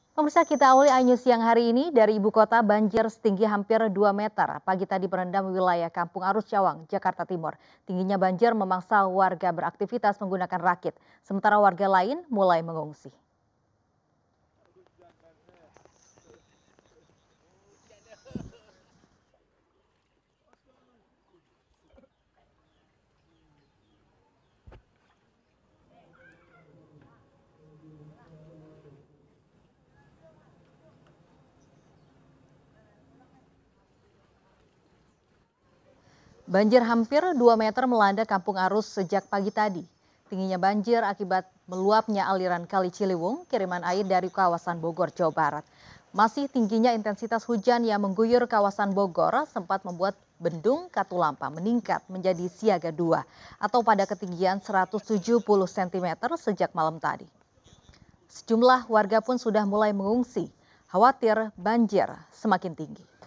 Pemirsa, kita awali iNews siang hari ini dari ibu kota. Banjir setinggi hampir 2 meter. Pagi tadi merendam wilayah Kampung Arus Cawang, Jakarta Timur. Tingginya banjir memaksa warga beraktivitas menggunakan rakit. Sementara warga lain mulai mengungsi. Banjir hampir 2 meter melanda Kampung Arus sejak pagi tadi. Tingginya banjir akibat meluapnya aliran Kali Ciliwung, kiriman air dari kawasan Bogor, Jawa Barat. Masih tingginya intensitas hujan yang mengguyur kawasan Bogor sempat membuat bendung Katulampa meningkat menjadi siaga 2 atau pada ketinggian 170 cm sejak malam tadi. Sejumlah warga pun sudah mulai mengungsi, khawatir banjir semakin tinggi.